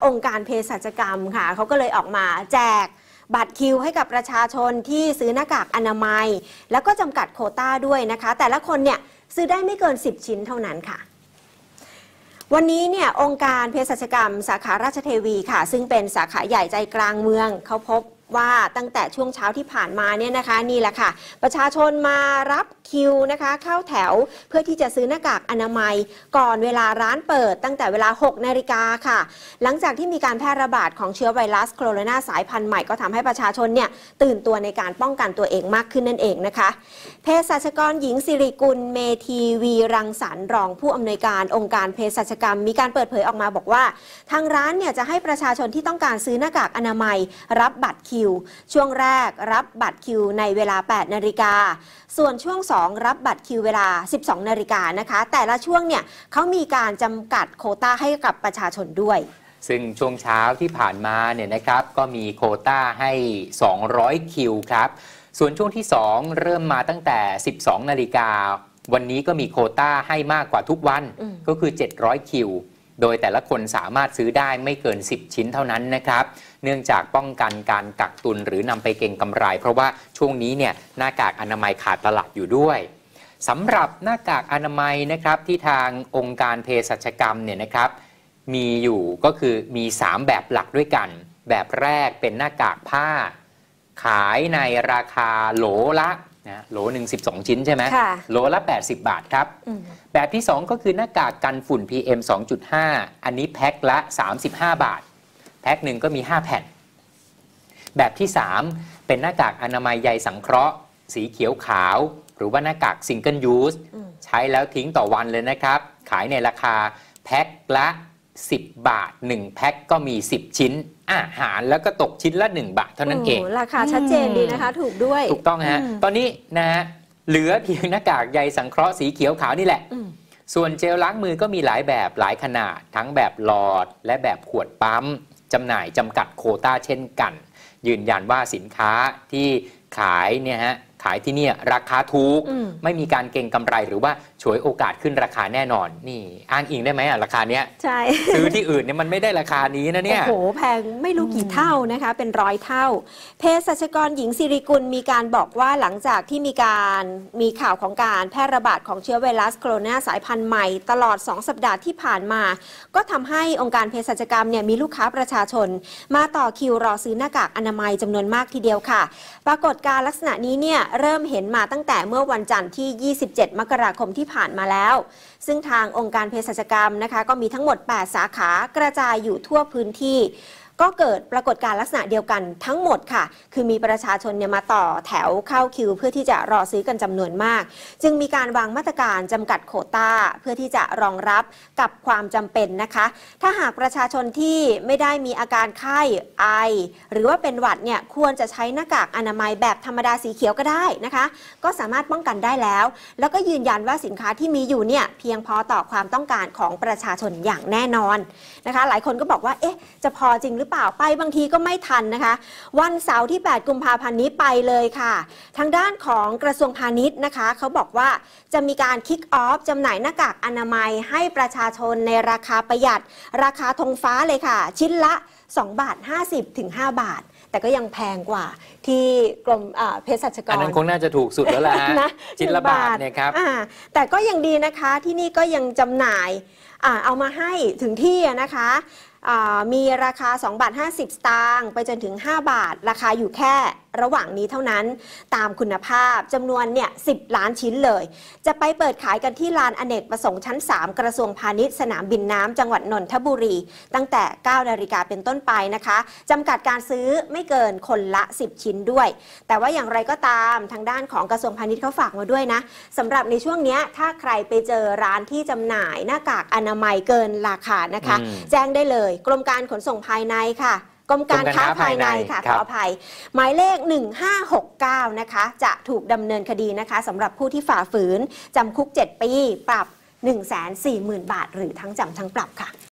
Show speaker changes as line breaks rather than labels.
องค์การเภสัชกรรมค่ะเขาก็เลยออกมาแจกบัตรคิวให้กับประชาชนที่ซื้อหน้ากากอนามัยแล้วก็จำกัดโควต้าด้วยนะคะแต่ละคนเนี่ยซื้อได้ไม่เกิน10ชิ้นเท่านั้นค่ะวันนี้เนี่ยองค์การเภสัชกรรมสาขาราชเทวีค่ะซึ่งเป็นสาขาใหญ่ใจกลางเมืองเขาพบว่าตั้งแต่ช่วงเช้าที่ผ่านมาเนี่ยนะคะนี่แหละค่ะประชาชนมารับคิวนะคะเข้าแถวเพื่อที่จะซื้อหน้ากากอนามัยก่อนเวลาร้านเปิดตั้งแต่เวลา 6 นาฬิกาค่ะหลังจากที่มีการแพร่ระบาดของเชื้อไวรัสโคโรนาสายพันธุ์ใหม่ก็ทำให้ประชาชนเนี่ยตื่นตัวในการป้องกันตัวเองมากขึ้นนั่นเองนะคะเภสัชกรหญิงสิริกุลเมธีวีรังสรรค์รองผู้อำนวยการองค์การเภสัชกรรมมีการเปิดเผยออกมาบอกว่าทางร้านเนี่ยจะให้ประชาชนที่ต้องการซื้อหน้ากากอนามัยรับบัตรคิวช่วงแรกรับบัตรคิวในเวลา 8 นาฬิกาส่วนช่วง 2 รับบัตรคิวเวลา 12 นาฬิกานะคะแต่ละช่วงเนี่ยเขามีการจำกัดโควต้าให้กับประชาชนด้วย
ซึ่งช่วงเช้าที่ผ่านมาเนี่ยนะครับก็มีโควต้าให้ 200 คิวครับส่วนช่วงที่ 2 เริ่มมาตั้งแต่ 12 นาฬิกาวันนี้ก็มีโควต้าให้มากกว่าทุกวันก็คือ 700 คิวโดยแต่ละคนสามารถซื้อได้ไม่เกิน10ชิ้นเท่านั้นนะครับเนื่องจากป้องกันการกักตุนหรือนำไปเก็งกำไรเพราะว่าช่วงนี้เนี่ยหน้ากากอนามัยขาดตลาดอยู่ด้วยสำหรับหน้ากากอนามัยนะครับที่ทางองค์การเภสัชกรรมเนี่ยนะครับมีอยู่ก็คือมี3แบบหลักด้วยกันแบบแรกเป็นหน้ากากผ้าขายในราคาโหลละนะโหลหนึ่ง12 ชิ้นใช่ไหมโหลละ80 บาทครับแบบที่2ก็คือหน้ากากกันฝุ่น PM 2.5 อันนี้แพ็คละ35 บาทแพ็คหนึ่งก็มี5แผ่นแบบที่3เป็นหน้ากากอนามัยใยสังเคราะห์สีเขียวขาวหรือว่าหน้ากากซิงเกิลยูสใช้แล้วทิ้งต่อวันเลยนะครับขายในราคาแพ็คละ10 บาท1แพ็คก็มี10ชิ้นอาหารแล้วก็ตกชิ้นละ1 บาทเท่านั้นเอง
ราคาชัดเจนดีนะคะถูกด้วย
ถูกต้องฮะตอนนี้นะฮะเหลือเพียงหน้ากากใยสังเคราะห์สีเขียวขาวนี่แหละส่วนเจลล้างมือก็มีหลายแบบหลายขนาดทั้งแบบหลอดและแบบขวดปั๊มจำหน่ายจำกัดโควต้าเช่นกันยืนยันว่าสินค้าที่ขายเนี่ยฮะขายที่นี่ราคาถูกไม่มีการเก็งกำไรหรือว่าฉวยโอกาสขึ้นราคาแน่นอนนี่อ้างอิงได้ไหมราคาเนี้ย
ใช่
ซื้อที่อื่นเนี่ยมันไม่ได้ราคานี้นะเนี่ย
โอ้โหแพงไม่รู้กี่เท่านะคะเป็น100 เท่าเภสัชกรหญิงสิริกุลมีการบอกว่าหลังจากที่มีข่าวของการแพร่ระบาดของเชื้อไวรัสโคโรนาสายพันธุ์ใหม่ตลอด2 สัปดาห์ที่ผ่านมาก็ทำให้องค์การเภสัชกรรมเนี่ยมีลูกค้าประชาชนมาต่อคิวรอซื้อหน้ากากอนามัยจำนวนมากทีเดียวค่ะปรากฏการณ์ลักษณะนี้เนี่ยเริ่มเห็นมาตั้งแต่เมื่อวันจันทร์ที่27 มกราคมที่ผ่านมาแล้วซึ่งทางองค์การเภสัชกรรมนะคะก็มีทั้งหมด8 สาขากระจายอยู่ทั่วพื้นที่ก็เกิดปรากฏการณ์ลักษณะเดียวกันทั้งหมดค่ะคือมีประชาชนเนี่ยมาต่อแถวเข้าคิวเพื่อที่จะรอซื้อกันจำนวนมากจึงมีการวางมาตรการจำกัดโควต้าเพื่อที่จะรองรับกับความจำเป็นนะคะถ้าหากประชาชนที่ไม่ได้มีอาการไข้ไอหรือว่าเป็นหวัดเนี่ยควรจะใช้หน้ากากอนามัยแบบธรรมดาสีเขียวก็ได้นะคะก็สามารถป้องกันได้แล้วก็ยืนยันว่าสินค้าที่มีอยู่เนี่ยเพียงพอต่อความต้องการของประชาชนอย่างแน่นอนนะคะหลายคนก็บอกว่าจะพอจริงหรือเปล่าไปบางทีก็ไม่ทันนะคะวันเสาร์ที่ 8 กุมภาพันธ์นี้ไปเลยค่ะทางด้านของกระทรวงพาณิชย์นะคะเขาบอกว่าจะมีการคิกออฟจำหน่ายหน้ากากอนามัยให้ประชาชนในราคาประหยัดราคาธงฟ้าเลยค่ะชิ้นละ2.50 ถึง 5 บาทแต่ก็ยังแพงกว่าที่กรมเภสัชกร
อันนั้นคงน่าจะถูกสุดแล้วล่ะนะชิ้นละบาทเนี่ยครับ
แต่ก็ยังดีนะคะที่นี่ก็ยังจำหน่ายเอามาให้ถึงที่นะคะมีราคา2.50 สตางค์ไปจนถึง5 บาทราคาอยู่แค่ระหว่างนี้เท่านั้นตามคุณภาพจำนวนเนี่ย10 ล้านชิ้นเลยจะไปเปิดขายกันที่ลานอเนกประสงค์ชั้น3กระทรวงพาณิชย์สนามบินน้ำจังหวัดนนทบุรีตั้งแต่ 9 นาฬิกาเป็นต้นไปนะคะจำกัดการซื้อไม่เกินคนละ10 ชิ้นด้วยแต่ว่าอย่างไรก็ตามทางด้านของกระทรวงพาณิชย์เขาฝากมาด้วยนะสำหรับในช่วงนี้ถ้าใครไปเจอร้านที่จำหน่ายหน้ากากอนามัยเกินราคานะคะแจ้งได้เลยกรมการขนส่งภายในค่ะกรมการค้าภายในค่ะขออภัยหมายเลข1569นะคะจะถูกดำเนินคดีนะคะสำหรับผู้ที่ฝ่าฝืนจำคุก7 ปีปรับ 140,000 บาทหรือทั้งจำทั้งปรับค่ะ